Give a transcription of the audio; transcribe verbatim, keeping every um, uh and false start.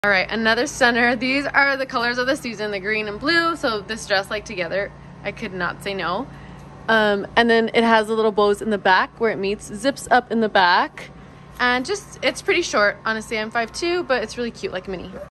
All right, another center. These are the colors of the season, the green and blue. So this dress like together, I could not say no. Um, and then it has the little bows in the back where it meets, zips up in the back. And just, it's pretty short. Honestly, I'm five two, but it's really cute, like a mini.